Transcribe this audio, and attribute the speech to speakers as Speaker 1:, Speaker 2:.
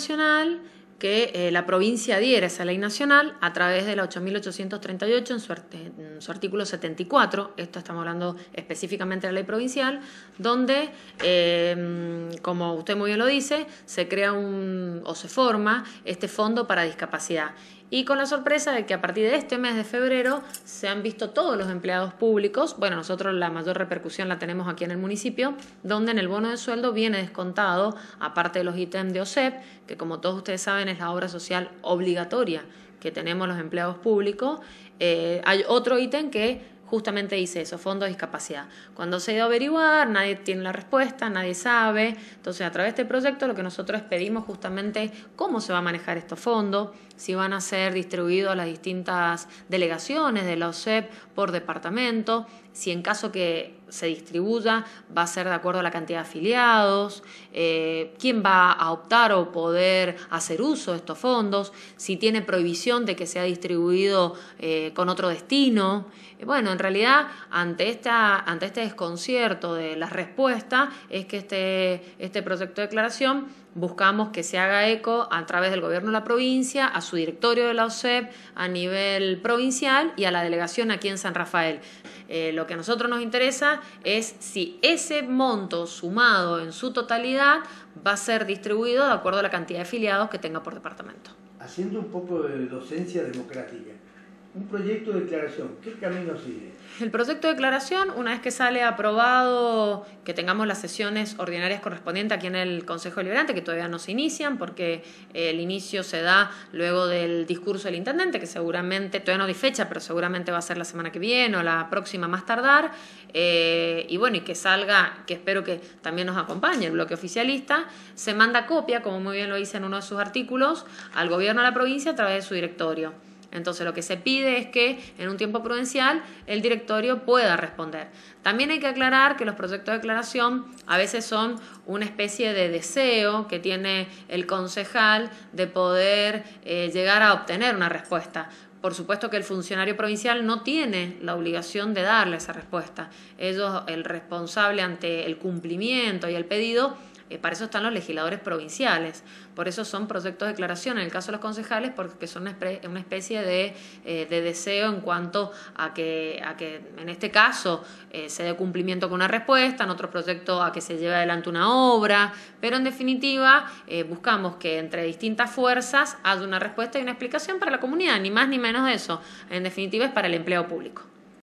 Speaker 1: nacional que la provincia adhiere a esa ley nacional a través de la 8.838 en su artículo 74, esto estamos hablando específicamente de la ley provincial, donde, como usted muy bien lo dice, se crea o se forma este fondo para discapacidad. Y con la sorpresa de que a partir de este mes de febrero se han visto todos los empleados públicos, bueno, nosotros la mayor repercusión la tenemos aquí en el municipio, donde en el bono de sueldo viene descontado, aparte de los ítems de OSEP, que como todos ustedes saben es la obra social obligatoria que tenemos los empleados públicos, hay otro ítem que justamente dice eso, fondo de discapacidad. Cuando se ha ido a averiguar, nadie tiene la respuesta, nadie sabe. Entonces, a través de este proyecto, lo que nosotros pedimos justamente cómo se va a manejar estos fondos, si van a ser distribuidos a las distintas delegaciones de la OSEP por departamento, si en caso que se distribuya va a ser de acuerdo a la cantidad de afiliados, quién va a optar o poder hacer uso de estos fondos, si tiene prohibición de que sea distribuido con otro destino. Bueno, en realidad, ante este desconcierto de la respuesta, es que este proyecto de declaración buscamos que se haga eco a través del gobierno de la provincia, a su directorio de la OSEP a nivel provincial y a la delegación aquí en San Rafael. Lo que a nosotros nos interesa es si ese monto sumado en su totalidad va a ser distribuido de acuerdo a la cantidad de afiliados que tenga por departamento.
Speaker 2: Haciendo un poco de docencia democrática, un proyecto de declaración, ¿qué camino sigue?
Speaker 1: El proyecto de declaración, una vez que sale aprobado, que tengamos las sesiones ordinarias correspondientes aquí en el Consejo Deliberante, que todavía no se inician porque el inicio se da luego del discurso del intendente, que seguramente, todavía no hay fecha, pero seguramente va a ser la semana que viene o la próxima más tardar, y bueno, y que salga, que espero que también nos acompañe el bloque oficialista, se manda copia, como muy bien lo dice en uno de sus artículos, al gobierno de la provincia a través de su directorio. Entonces lo que se pide es que en un tiempo prudencial el directorio pueda responder. También hay que aclarar que los proyectos de declaración a veces son una especie de deseo que tiene el concejal de poder llegar a obtener una respuesta. Por supuesto que el funcionario provincial no tiene la obligación de darle esa respuesta. Ellos, el responsable ante el cumplimiento y el pedido, para eso están los legisladores provinciales. Por eso son proyectos de declaración en el caso de los concejales, porque son una especie de deseo en cuanto a que en este caso se dé cumplimiento con una respuesta, en otro proyecto a que se lleve adelante una obra, pero en definitiva buscamos que entre distintas fuerzas haya una respuesta y una explicación para la comunidad, ni más ni menos de eso. En definitiva es para el empleo público.